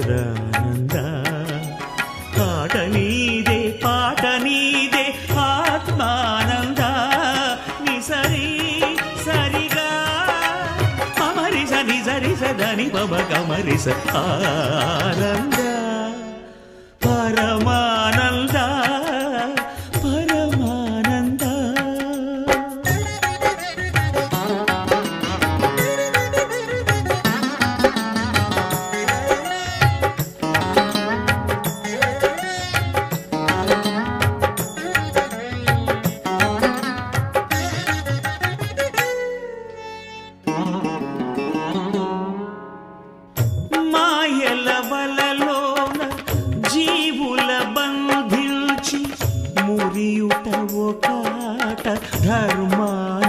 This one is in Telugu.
పరానంద ఆట నీదే పాట నీదే ఆత్మానంద నిసరి సరిగా మమరిస నిజరిస దని పమ కమరిస ఆనంద పరమానంద పరమానంద. మాయల వలలోన జీవుల బంధించి మురియుట ఒకాట ధర్మా